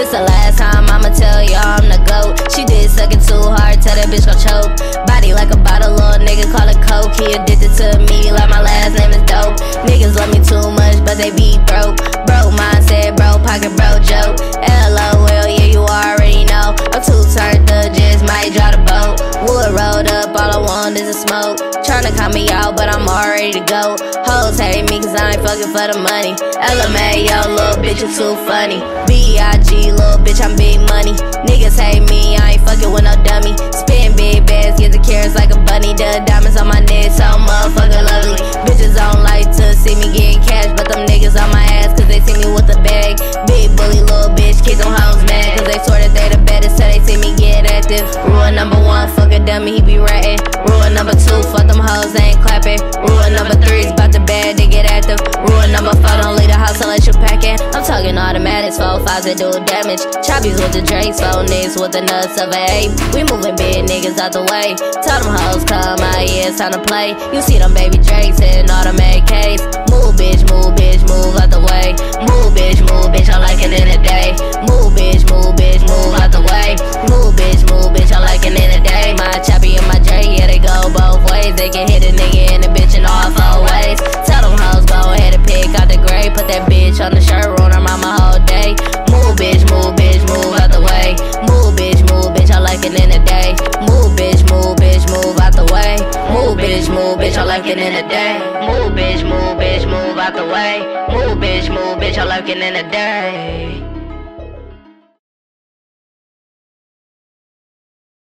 This the last time I'ma tell y'all I'm the GOAT. She did suck it too hard, tell that bitch gon' choke. Body like a bottle, little nigga call it coke. He addicted to me like my last name is dope. Niggas love me too much, but they be broke. Broke mindset, broke pocket, broke joke. LOL, yeah, you already know. I'm too turned up, just might drive the boat. Wood rolled up, all I want is a smoke. Tryna call me out, but I'm all ready to go. Hoes hate me cause I ain't fucking for the money. LMAO, little bitch, you too funny. B.I.G, little bitch, I'm big money. Niggas hate me, I ain't fucking with no dummy. Spin big bags, get the carrots like a bunny. The diamonds on my neck, so motherfucking lovely. Bitches don't like to see me getting cash, but them niggas on my ass cause they see me with a bag. Big bully, little bitch, keep them hoes mad cause they swear that they the baddest till they see me get active. Rule number 1, fuck a dummy, he be ratting. Rule number 2, fuck them hoes, they ain't clapping. Rule number 3 is about the bad, they get active. Rule number 4, don't leave the house unless you packing. I'm talking automatics, 4-5s that do damage. Choppies with the drakes, 4 niggas with the nuts of an ape. We moving big niggas out the way. Tell them hoes come out, yeah, it's time to play. You see them baby drakes in automatic case. Move bitch, move out the way. Move bitch, I like it in the day. Move bitch, move out the way. Move bitch, I like it in the day. My choppy and my J, yeah, they go both ways. They can hit a nigga and a bitch in all 4 ways. Tell them hoes go ahead and pick out the gray. Put that bitch on the shirt, run her mama whole day. Move bitch, move out the way. Move bitch, I like it in the day. Move bitch, move out the way. Move bitch, I like it in the day. Move bitch, move out the way. Move bitch, I like it in the day.